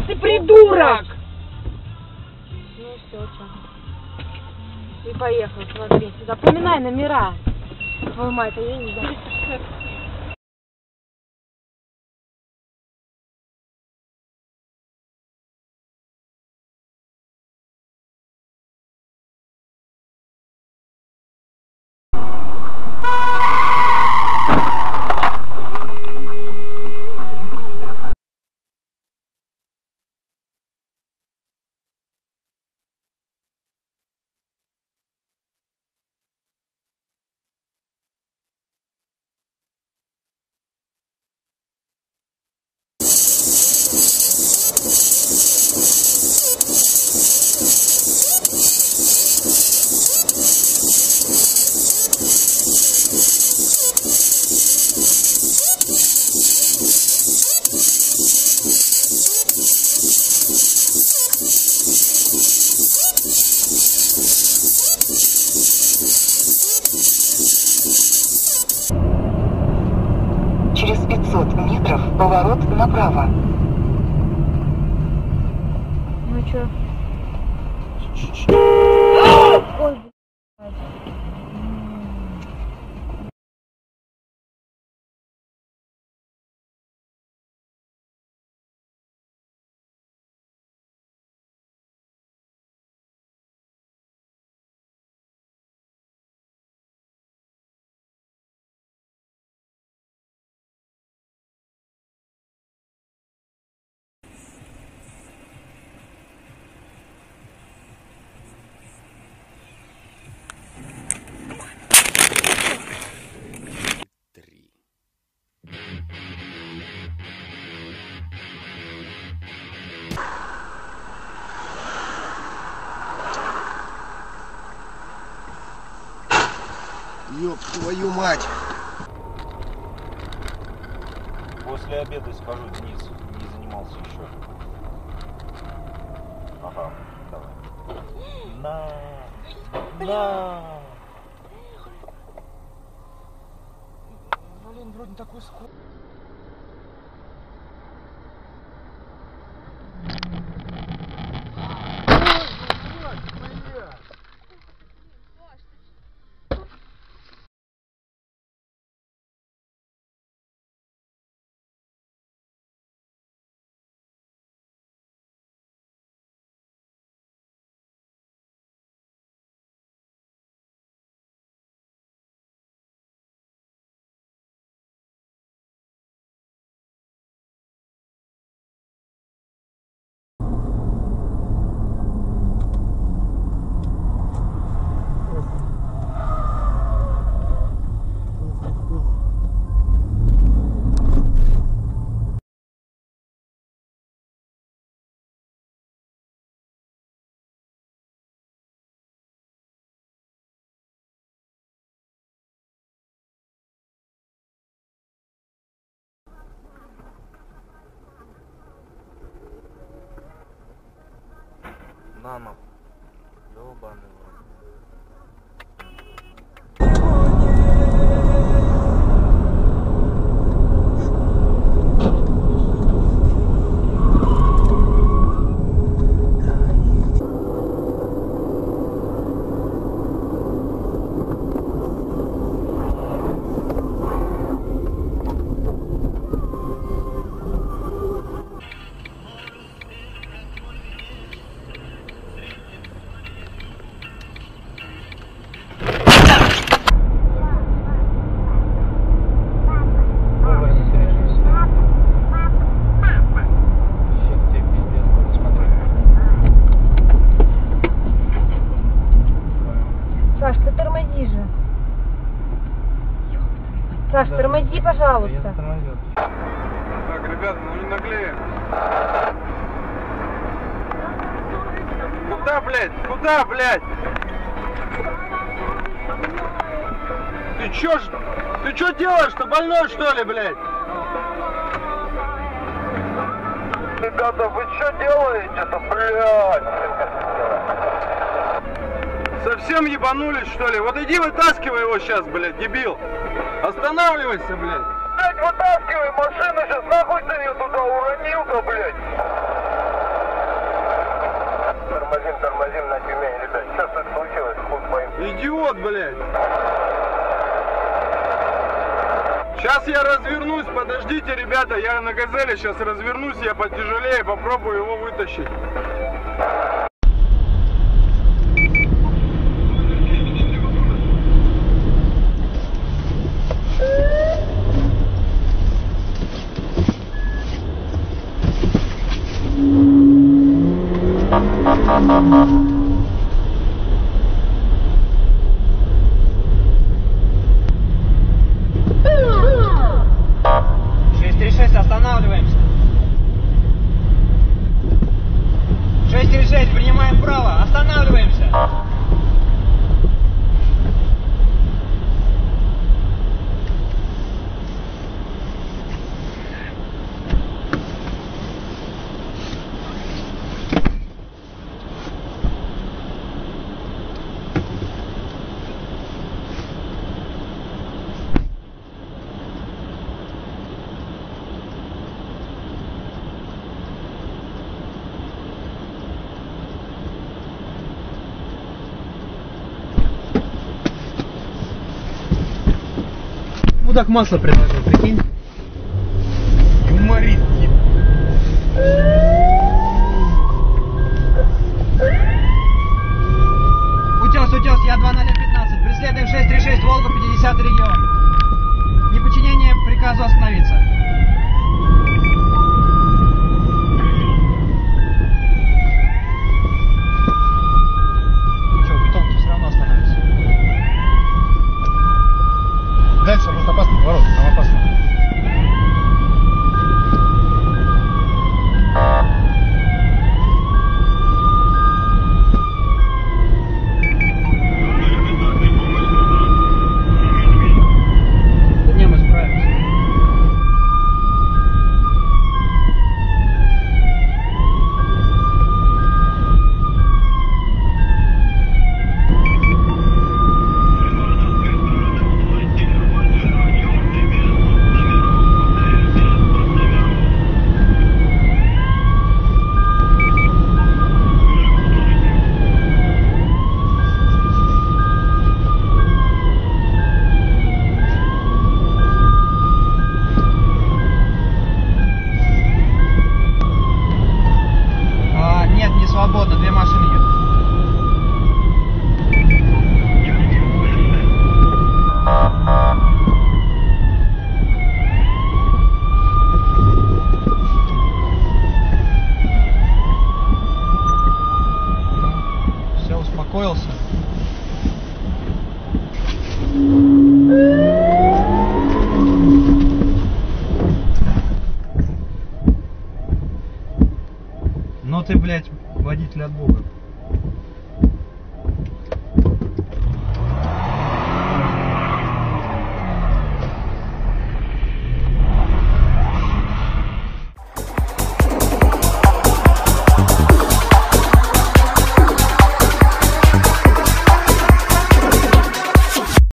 ты придурок! Ну все, что? И поехал, смотри. Запоминай номера. Твою мать, а я не знаю. Через 500 метров поворот направо. Ну чё? Ой, блядь. Ёб твою мать! После обеда схожу вниз, не занимался еще. Ага, давай. На! Блин, вроде такой скоро. Мама, ёбаный в рот. Саш, ты тормози же. Саш, тормози, пожалуйста. Так, ребята, ну не наглеем. Куда, блядь? Куда, блядь? Ты чё делаешь? Ты больной, что ли, блядь? Ребята, вы что делаете-то, блядь? Совсем ебанулись, что ли? Вот иди вытаскивай его сейчас, блядь, дебил. Останавливайся, блядь. Блядь, вытаскивай машину сейчас, нахуй ты ее туда уронил-то, блядь. идиот, блядь. Сейчас я развернусь, подождите, ребята, я на газели сейчас развернусь, я потяжелее, попробую его вытащить. Останавливаемся. 636, принимаем право. Останавливаемся. Мудак масло предложил, прикинь. Юморист, Утес, я 2015. Преследуем 636, Волга, 50 регион. Неподчинение приказу остановиться. Че, бетон-то все равно остановится. Дальше просто опасный поворот, там опасно. Да не, мы справимся. Нет, не свободно, две машины едут. Все, успокоился. Ну ты, блядь, водитель от Бога.